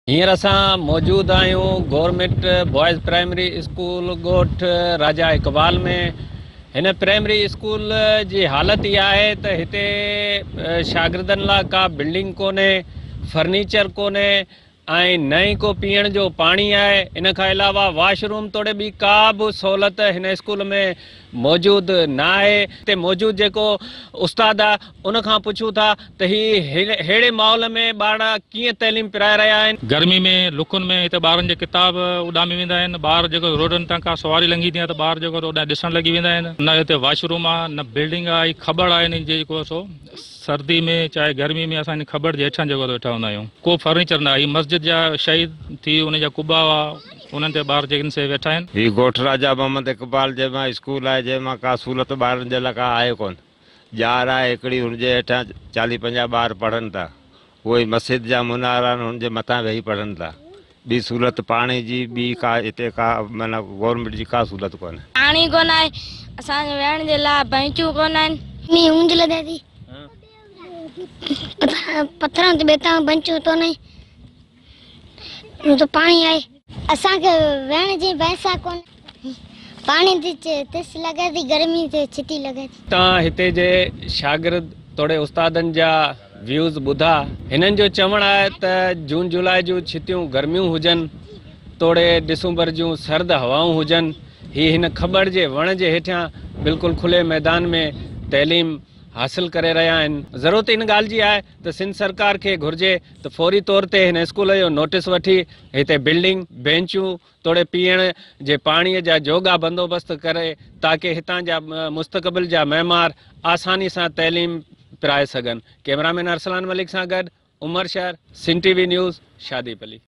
हींअर असां मौजूद आहियूं गवर्नमेंट बॉयज़ प्राइमरी स्कूल ॻोठ राजा इकबाल में। हिन प्राइमरी स्कूल जी हालति इहा आहे त हिते शागिर्दनि लाइ का बिल्डिंग कोन्हे, फर्नीचर कोन्हे ऐं न ई को पीअण जो पाणी आहे। इन खां अलावा वॉशरूम तोड़े ॿी का बि सहूलियत हिन स्कूल में मौजूदु न आहे। हिते मौजूदु जेको उस्ताद आहे उन खां पुछूं था त अहिड़े माहौल में ॿार कीअं तइलीम पिराए रहिया आहिनि। गर्मी में लुकुनि में हिते ॿारनि जे किताब उॾामी वेंदा आहिनि। ॿार जेको रोडनि तां का सवारी लंघी थी आहे त ॿार जेको होॾां ॾिसणु लॻी वेंदा आहिनि। न हिते वॉशरूम आहे, न बिल्डिंग आहे, ख़बर आहे इन जेको सो सर्दी में चाहे गर्मी में असां इन ख़बर जे हेठां जेको वेठा हूंदा आहियूं। को फर्नीचर न आहे। हीअ मस्जिद जा शहीद थी उन जा कुबा हुआ, उन्हनि ते ॿार जिन से वेठा आहिनि। हीउ ॻोठ राजा मोहम्मद इकबाल जंहिंमां स्कूल आहे, जंहिंमां का सहूलियत ॿारनि जे लाइ का आहे कोन। ॼार आहे हिकिड़ी, हुनजे हेठां 40-50 ॿार पढ़नि था। उहे मस्जिद जा मुनारा आहिनि, हुनजे मथां वेही पढ़नि था। ॿी सहूलियत पाणी जी ॿी का हिते का माना गवर्नमेंट जी का सहूलियत कोन्हे। पाणी कोन आहे, असांजे वेहण जे लाइ बेंचूं कोन आहिनि। ऊंझ लॻे थी, पत्थरनि ते बेता बेंचूं तो नहीं तो पानी आहे। असांखे वेहण जी व्यवस्था कोन, पाणी ते तिस लॻे थी, गर्मी ते छिती लॻे थी। तव्हां हिते जे शागिर्द तोड़े उस्तादनि जा व्यूज़ ॿुधा। हिननि जो चवणु आहे त जून जुलाई जूं छितियूं गर्मियूं हुजनि, तोड़े डिसंबर जूं सर्द हवाऊं हुजनि। हिन ख़बर जे वण जे हेठियां बिल्कुलु खुले मैदान में तइलीम हासिल करे रहिया आहिनि। ज़रूरत इन ॻाल्हि जी आहे त सिंध सरकार खे घुर्जे त फौरी तौर ते हिन स्कूल जो नोटिस वठी हिते बिल्डिंग, बेंचूं, तोड़े पीअण जे पाणीअ जा जोगा बंदोबस्त करे ताकि हितां जा मुस्तक़बिल जा महिमार आसानी सां तइलीम पिराए सघनि। कैमरामैन अरसलान मलिक सां गॾु उमर शहर, सिंध TV न्यूज़, शादीपली।